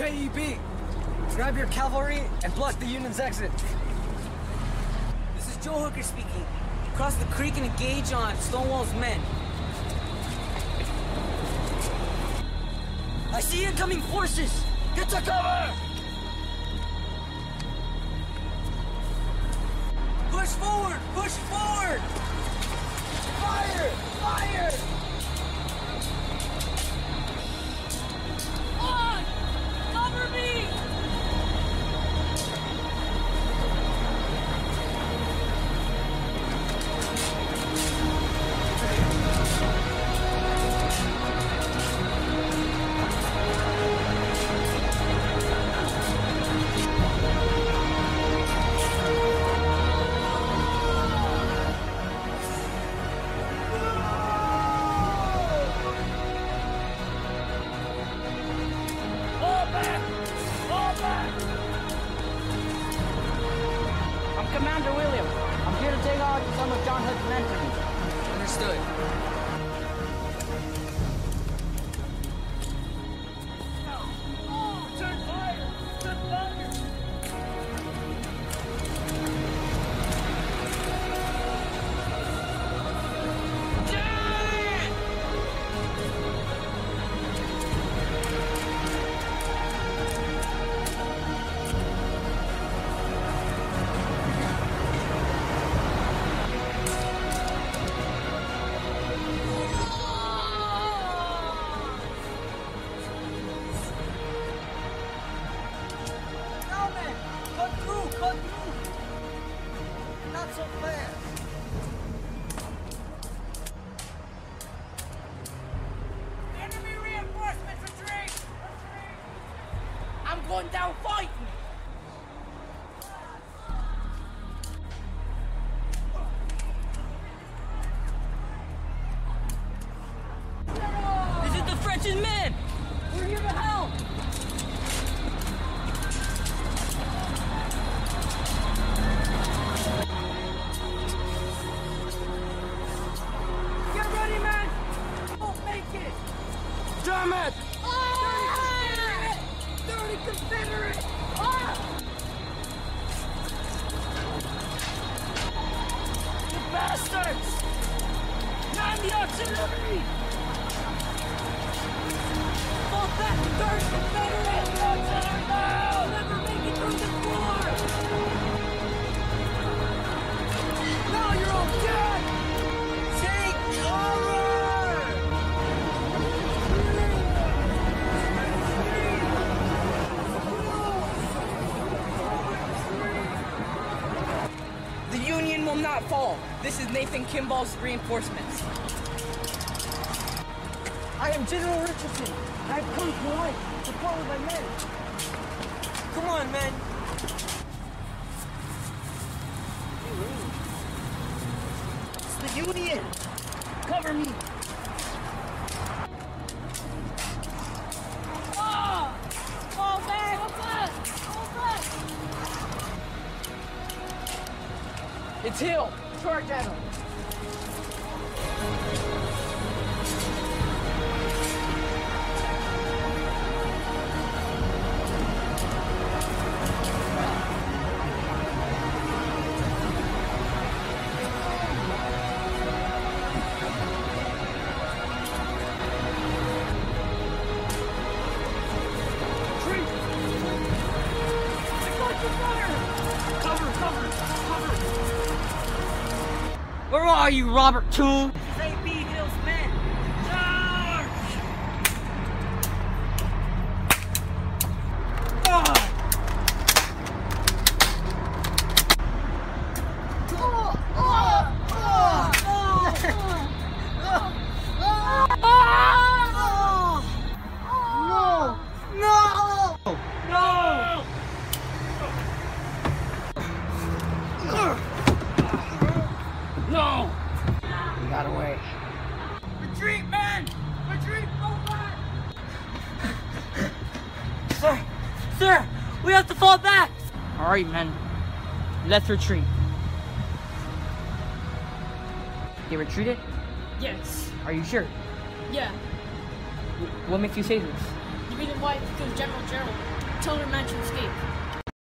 J.E.B. Grab your cavalry and block the Union's exit. This is Joe Hooker speaking. Cross the creek and engage on Stonewall's men. I see incoming forces! Get to cover! Push forward! Push forward! Fire! Fire! On! Cover me! Commander Williams, I'm here to take out some of John Hood's men for me. Understood. Turn fire! Turn fire! Going down fighting! This is the French's men! We're here to help! Get ready, man! Don't make it! Damn it! Dirty Confederate! Ah! You bastards! Man the artillery! Fall back, dirty Confederate! Artillery now! You'll never make it through this war! Now you're all dead! Take cover! The Union will not fall. This is Nathan Kimball's reinforcements. I am General Richardson. I have come to life, supported by men. Come on, men. It's the Union. Cover me. Ah! Fall back! Fall back! Fall back! It's Hill. Charge at him. Where are you, Robert Toole? This is A.B Hill's men. Charge! No! We got away. Retreat, men! Retreat, fall back! Sir, we have to fall back! All right, men. Let's retreat. They retreated? Yes. Are you sure? Yeah. What makes you say this? You reason why is because General told her man to escape.